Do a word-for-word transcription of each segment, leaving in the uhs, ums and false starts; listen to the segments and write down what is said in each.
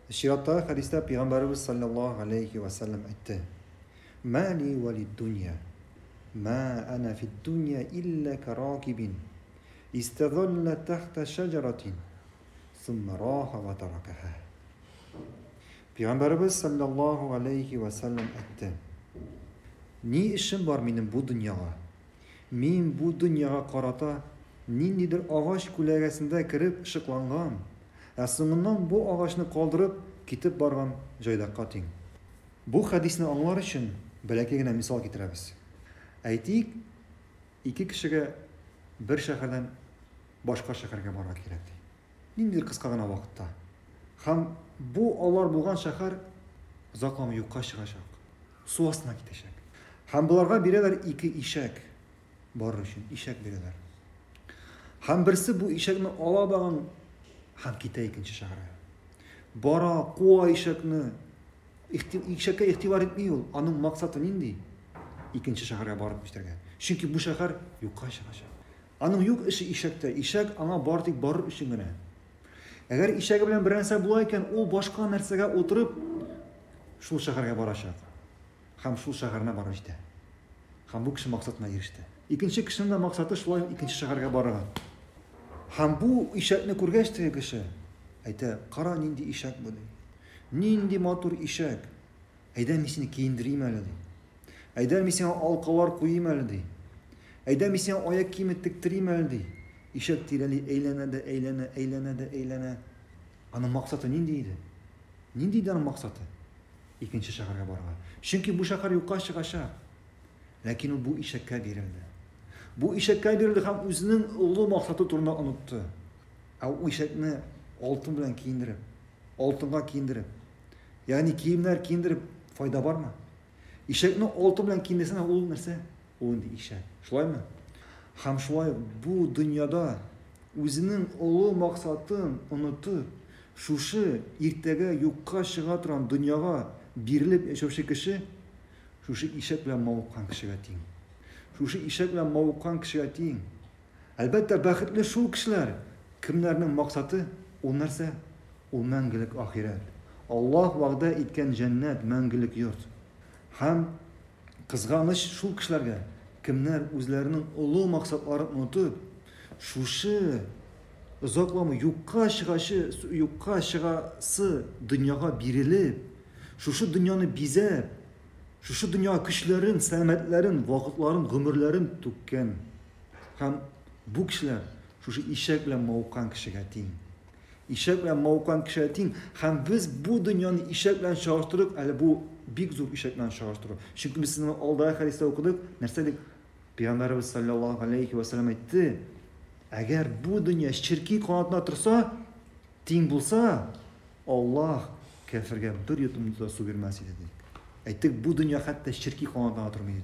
Şiratta hadiste Peygamberimiz sallallahu aleyhi ve sellem etti. Mali velid dünya. Ma ana fid dünya illa kerakibin. İstezalla tahta şeceratin. Thumma raha ve terakaha. Peygamberimiz sallallahu aleyhi ve sellem etti. Ni işim var benim bu dünyaya? Men bu dünyaya karata nindidir ağaç kulegesinde kirip ışıklangan. Aslından bu ağaçını kaldırıp kitip bargan joyda kating. Bu hadisni anlar için belki misal getiremiz. Aytik, iki kişiye bir şehirden başka şehirge barga kerakti. Nindidir kıska gana vakitte. Hem bu alar bulgan şehir uzaklama yukka çıkacak. Su astına gidecek. Hem bularga bireler iki işek barır için, işek bireler. Hem birisi bu işekni ala bağın hem kite ikinci şehre. Bara, kuva işekni işeke ihtibar etmiyor. Anın maksatı nindi? İkinci şehre barıp işlerge. Çünkü bu şehir yukka çıkacak. Anın yok işi işekte. İşek ana bardık barır için gene. Eğer işek bilen bir insan bulayken o başka nersege oturup şu şehirge baracak. Hem şu şehirine barır işte. Hem bu kişi maksatına erişti. İkinci kişinin de maksatı şulay ikinci şehirge barıgan. Hem bu işekni kurgeçti kişi. Ayta kara nindi işek bu dey. Nindi matur işek. Ayda misini kiyindireyim öyle dey. Ayda misini alkalar koyayım öyle dey. Ayda misini ayak kiyimi tiktireyim öyle dey. İşek tireli eylene de eylene eylene de eylene. Anın maksatı nindiydi? Nindiydi anın maksatı? İkinci şehirge barıgan. Çünkü bu şehir yukka çıkacak. Lakin bu işekka verildi. Bu işekka verildi hem özünün ulu maksatı turuna unuttu. O işekni altın bilen kiyindirip, altınga kiyindirip, yani kiyimler kiyindirip fayda var mı? İşekni altın bilen kiyindirsene ulu nerse? Ulu işek. Şulay mı? Hem şulay bu dünyada özünün ulu maksatını unutup, şuşu irtege yukka çığa turan dünyaya birilip yaşaşı kişi, şuşu işek bilen mavukkan kişiye deyin. Şuşu işek bilen mavukkan kişiye deyin. Elbette baxtli şu kişiler, kimlerinin maksatı? O nerse? O mengilik ahiret. Allah va'da etken cennet, mengilik yurt. Hem kızganış şu kişilerge, kimler özlerinin ulu maksatlarını unutup, şuşu uzaklama yukka çıgaşı, yukka çıgası dünyaya birilip, şuşu dünyanı bizep, şuşu dünya kişilerin, sevmetlerin, vakitlerin, gümürlerin tükken. Hem bu kişiler şuşu işek bilen mavukkan kişiye deyin. İşek bilen mavukkan kişiye deyin. Hem biz bu dünyanı işek bilen çağırtırıp, yani bu big zor işek bilen çağırtırıp. Çünkü biz sizin aldığı hadiste okuduk. Nersedik? Peygamberimiz sallallahu aleyhi ve sellem etti. Eğer bu dünya şirki kanatına tursa, din bulsa, Allah kafirge bir yutumda su vermez dedi. Ettik bu dünya hatta şirki kanatına turmaydı.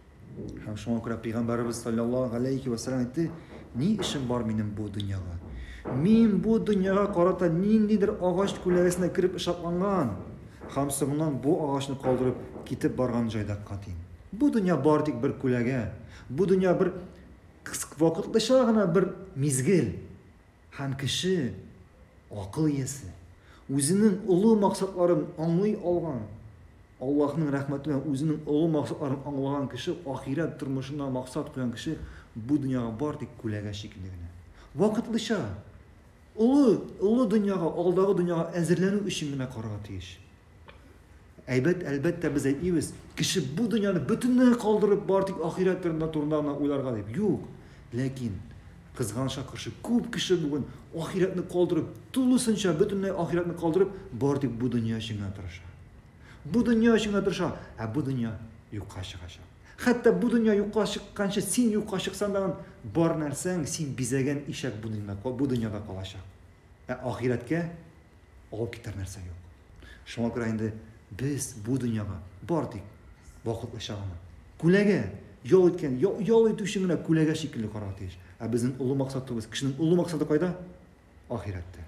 Hem şuna göre Peygamberimiz sallallahu aleyhi ve sellem etti. Ni işim var benim bu dünyaya? Men bu dünyaya karata nindidir ağaç kulegesine kirip ışıklangan. Hem sonundan bu ağaçını kaldırıp gitip bargan joyda katayım. Bu dünya bardik bir kulege. Bu dünya bir kısık vakitlaşa bir mizgil. Hem kişi akıl yesi. Özünün ulu maksatlarını anlay algan. Allah'ın rahmeti ve özünün ulu maksatlarını anlayan kişi, ahiret turmuşuna maksat koyan kişi bu dünyaya bardik kulege şekillerine. Vakitlaşa. Ulu, ulu dünyaya, aldığı dünyaya ezirlenu için bine karatıyız. Elbet, elbette biz eyleyiz. Kişi bu dünyanı bütününe kaldırıp bardik ahiretlerinde turunlarına uylarga deyip. Yok. Lakin kızganışa karşı köp kişi bugün ahiretini kaldırıp, tulusunca bütününe ahiretini kaldırıp bardik bu dünya için atırışa. Bu dünya için atırışa. Ha bu dünya yukka çıkacak. Hatta bu dünya yukka çıkkanca sen yukka çıksan da bar nersen sen bizegen işek bu dünyada, bu dünyada kalacak. E, ahiretke alıp gider nerse yok. Şuna göre indi biz bu dünyada bardik vakitlaşağına. Kulege yol etken, yol, yol etüşüne kulege şekilde karatıyız. E, bizim ulu maksatımız, kişinin ulu maksadı kayda? Ahirette.